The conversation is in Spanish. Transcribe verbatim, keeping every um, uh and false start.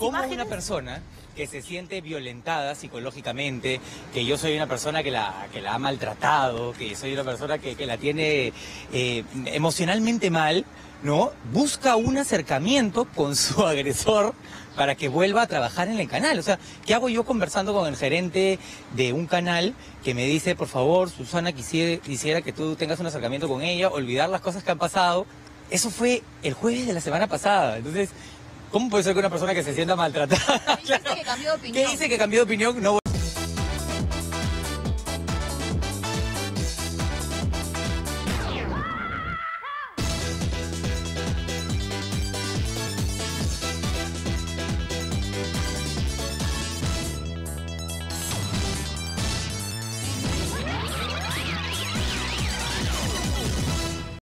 ¿Cómo imágenes? una persona que se siente violentada psicológicamente, que yo soy una persona que la, que la ha maltratado, que soy una persona que, que la tiene eh, emocionalmente mal, ¿no? Busca un acercamiento con su agresor para que vuelva a trabajar en el canal? O sea, ¿qué hago yo conversando con el gerente de un canal que me dice, por favor, Susana, quisiera, quisiera que tú tengas un acercamiento con ella, olvidar las cosas que han pasado? Eso fue el jueves de la semana pasada. Entonces, ¿cómo puede ser que una persona que se sienta maltratada... Dice que cambió de opinión. ¿Qué dice que cambió de opinión? No